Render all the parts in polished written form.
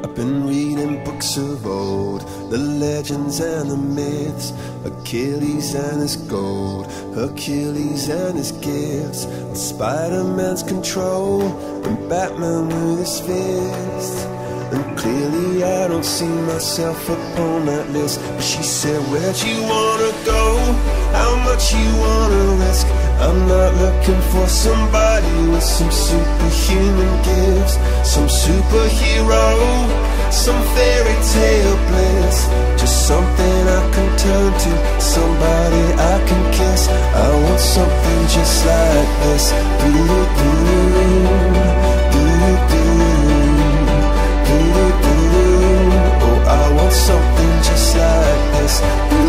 I've been reading books of old, the legends and the myths, Achilles and his gold, Hercules and his gifts, and Spider-Man's control, and Batman with his fist. And clearly I don't see myself upon that list. But she said, where'd you wanna go? How much you wanna risk? I'm not looking for somebody with some superhuman gifts, some superhero, some fairy tale bliss. Just something I can turn to, somebody I can kiss. I want something just like this. Oh, I want something just like this.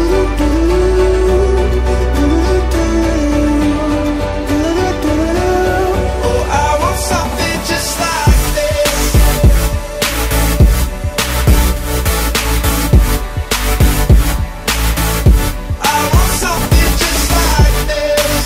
Oh, I want something just like this. I want something just like this.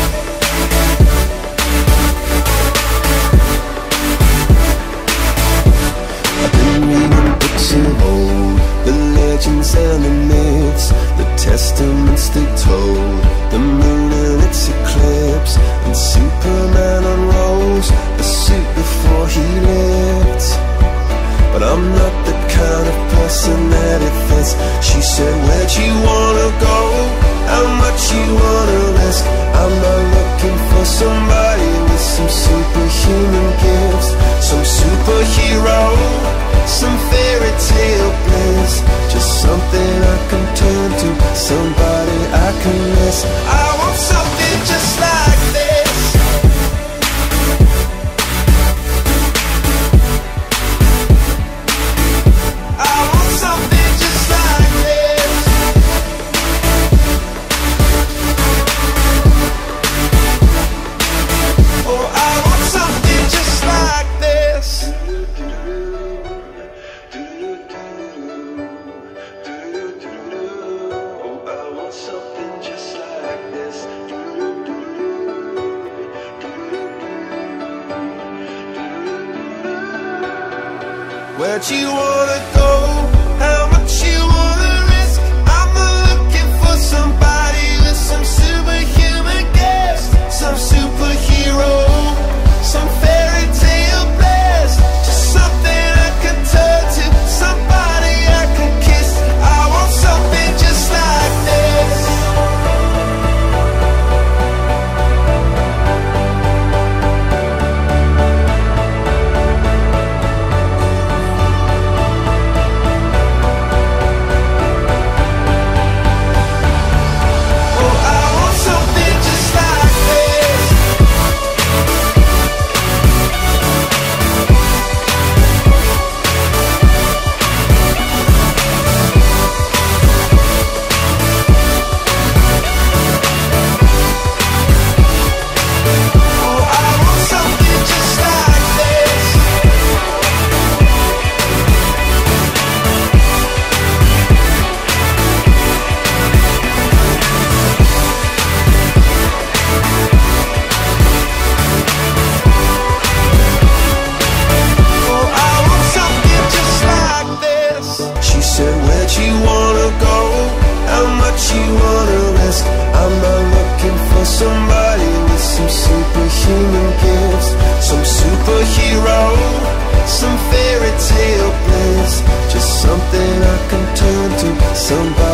I've been reading books of old, the legends and the myths, the testaments they told, the moon and its eclipse, and Superman unrolls the suit before he lived. But I'm not the kind of person that it fits. She said, where'd you wanna go? How much you wanna risk? I'm not looking for somebody with some superhuman gifts, some superhero, some fairy tale bliss. Just something I can turn to, somebody I can miss. I want something just like this. I want something just like this. Oh, I want something just like this. Oh, I want something just like this. Where'd you wanna go? How much you wanna risk? I'm not looking for somebody with some superhuman gifts, some superhero, some fairy tale bliss. Just something I can turn to, somebody I can kiss. I want something just like this. Somebody with some superhuman gifts, some superhero, some fairy tale bliss. Just something I can turn to, somebody